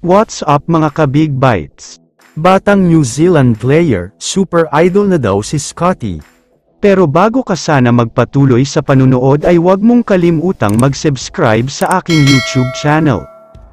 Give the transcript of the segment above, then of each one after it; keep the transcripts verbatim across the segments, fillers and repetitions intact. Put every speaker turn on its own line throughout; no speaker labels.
What's up mga ka-Big Bites? Batang New Zealand player, super idol na daw si Scotty. Pero bago ka sana magpatuloy sa panunood ay huwag mong kalimutang mag-subscribe sa aking YouTube channel.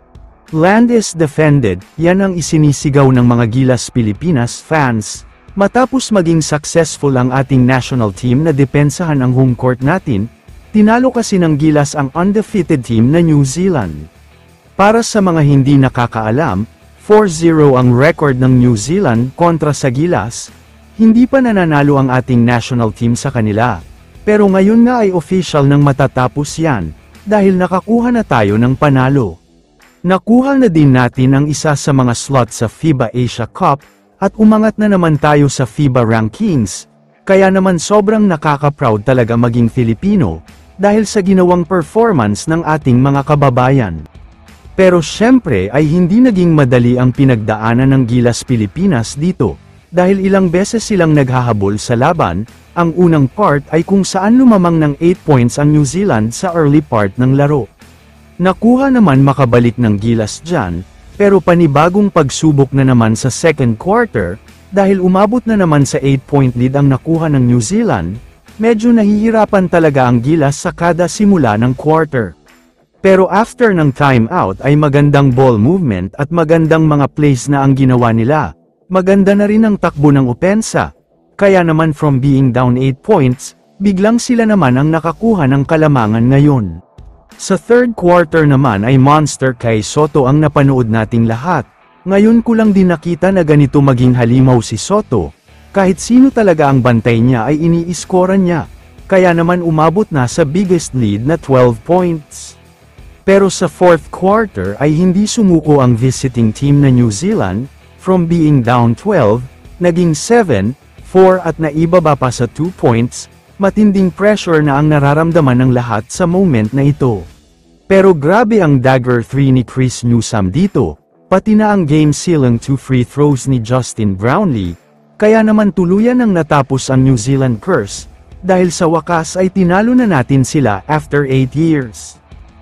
Land is defended, yan ang isinisigaw ng mga Gilas Pilipinas fans, matapos maging successful ang ating national team na depensahan ang home court natin, tinalo kasi ng Gilas ang undefeated team na New Zealand. Para sa mga hindi nakakaalam, four zero ang record ng New Zealand kontra sa Gilas. Hindi pa nananalo ang ating national team sa kanila. Pero ngayon nga ay official nang matatapos yan, dahil nakakuha na tayo ng panalo. Nakuha na din natin ang isa sa mga slot sa FIBA Asia Cup, at umangat na naman tayo sa FIBA rankings, kaya naman sobrang nakaka-proud talaga maging Filipino, dahil sa ginawang performance ng ating mga kababayan. Pero syempre ay hindi naging madali ang pinagdaanan ng Gilas Pilipinas dito, dahil ilang beses silang naghahabol sa laban. Ang unang part ay kung saan lumamang ng eight points ang New Zealand sa early part ng laro. Nakuha naman makabalik ng Gilas dyan, pero panibagong pagsubok na naman sa second quarter, dahil umabot na naman sa eight point lead ang nakuha ng New Zealand, medyo nahihirapan talaga ang Gilas sa kada simula ng quarter. Pero after ng timeout ay magandang ball movement at magandang mga plays na ang ginawa nila. Maganda na rin ang takbo ng opensa. Kaya naman from being down eight points, biglang sila naman ang nakakuha ng kalamangan ngayon. Sa third quarter naman ay monster kay Soto ang napanood nating lahat. Ngayon ko lang din nakita na ganito maging halimaw si Soto. Kahit sino talaga ang bantay niya ay ini-scorean niya. Kaya naman umabot na sa biggest lead na twelve points. Pero sa fourth quarter ay hindi sumuko ang visiting team na New Zealand, from being down twelve, naging seven four at naibaba pa sa two points, matinding pressure na ang nararamdaman ng lahat sa moment na ito. Pero grabe ang dagger three ni Chris Newsome dito, pati na ang game sealing two free throws ni Justin Brownlee, kaya naman tuluyan ang natapos ang New Zealand curse, dahil sa wakas ay tinalo na natin sila after eight years.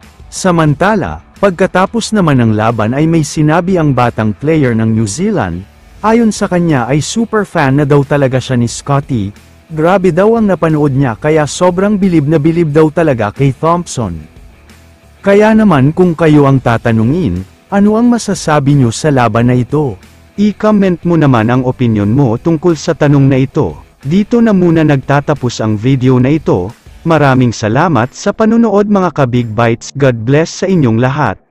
Samantala, pagkatapos naman ng laban ay may sinabi ang batang player ng New Zealand, ayon sa kanya ay super fan na daw talaga siya ni Scotty, grabe daw ang napanood niya kaya sobrang bilib na bilib daw talaga kay Thompson. Kaya naman kung kayo ang tatanungin, ano ang masasabi nyo sa laban na ito? I-comment mo naman ang opinion mo tungkol sa tanong na ito. Dito na muna nagtatapos ang video na ito. Maraming salamat sa panunood mga ka-Big Bites. God bless sa inyong lahat.